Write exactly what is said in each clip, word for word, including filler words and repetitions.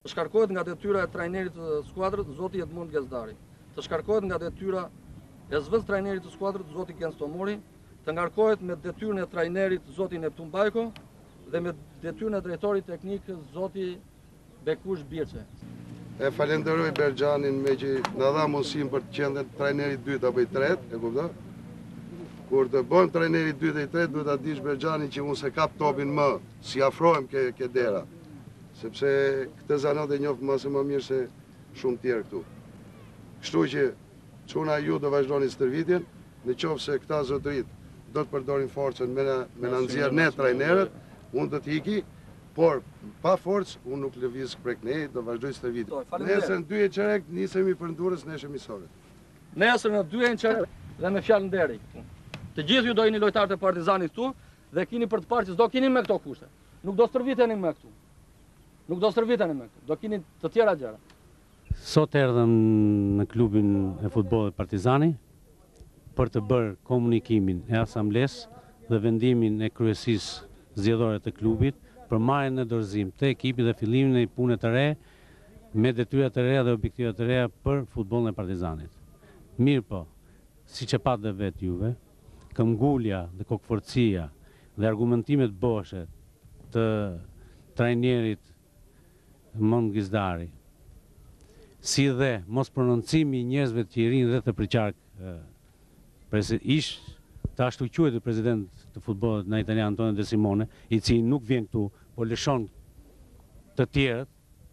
Të shkarkohet nga detyra e trajnerit të skuadrës, zoti Edmund Gezdari. Të shkarkohet nga detyra e zëvendës trajnerit të skuadrës, zoti Ken Stomori. Të ngarkohet me detyrën e trajnerit, zoti Neptun Bajko, dhe me detyrën e drejtorit teknik, zoti Bekush Birçe. E falenderoj Berxhanin me që na dha mundësinë për të qenë trajneri i dytë apo i tretë, e kupton? Kur të bëjmë trajneri i dytë e i tretë, duhet ta dish Berxhanin që unë se kap topin më, si afrohem ke, ke dera. Sepse këtë zanat e njoft më së më mirë se shumë tjerë këtu. Kështu që çuna ju do vazhdoni stërvitjen, në qoftë se këta zotërit do të përdorin forcën me na, me na nxjerr ne trajnerët, unë do të iki, por pa forcë unë nuk lëviz prek ne, do vazhdoj stërvitjen. Nesër në dy e qerek nisemi për Durrës, nesër misore. Nesër në dy e qerek dhe me fjalë nderi. Të gjithë ju do jeni lojtarët e Partizanit këtu dhe keni për të parë që s'do keni me këto kushte. Nuk do stërviteni me këtu. Nuk do stërviteni me këtu. Do keni të tjera gjëra. Sot erdhëm në klubin e futbollit Partizani për të bërë komunikimin e asamblesë dhe vendimin e kryesisë zgjedhore të klubit për marrjen në dorëzim të ekipit dhe fillimin e punës të re me detyra të reja dhe objektiva të reja për futbollin e Partizanit. Mirë po, siç e pat dhe vetë juve, këmbgulja dhe kokforcia dhe argumentimet boshe të trajnerit Edmund Gezdari, si dhe mos prononcimi i njerëzve të tjerin dhe të përqark ish të ashtu quajtur president të futbollit në Italian Antonio De Simone, i cili nuk vjen këtu, por lëshon të tjerët,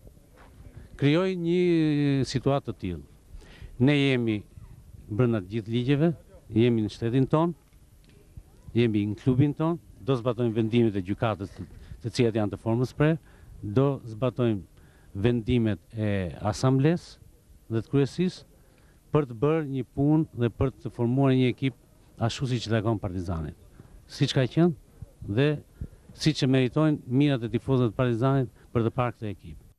krijoi një situatë të tillë. Ne jemi brenda të gjithë ligjeve, jemi në shtetin ton, jemi në klubin ton, do zbatojmë vendimet e gjykatës të cilat janë të formës pre, do zbatojmë vendimet e asamblesë dhe të kryesisë për të bërë një punë dhe për të formuar një ekip ashtu siç takon Partizanit. Siç ka qenë dhe siç e meritojnë mirat e tifozëve të Partizanit për të parë këtë ekip.